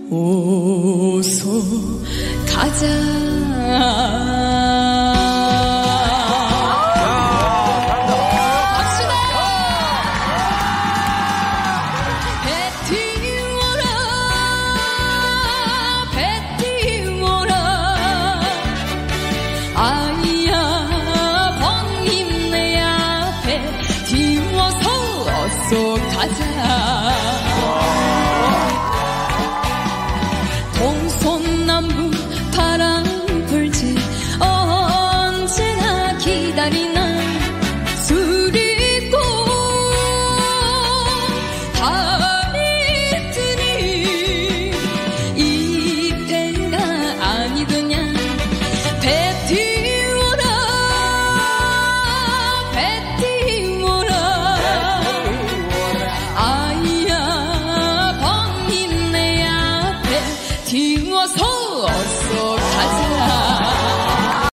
어서 가자. 동서남북 바람 불지 언제나 기다리는 수리꽃 달이 뜨니 이때가 아니더냐. 배 띄워라 배 띄워라 아이야 번님 내 앞에 띄워서 어서